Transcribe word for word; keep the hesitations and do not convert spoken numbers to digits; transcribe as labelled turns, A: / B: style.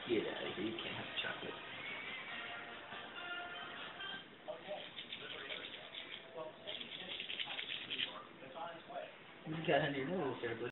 A: Get out of here. You can't have chocolate. What you got under your nose there, buddy?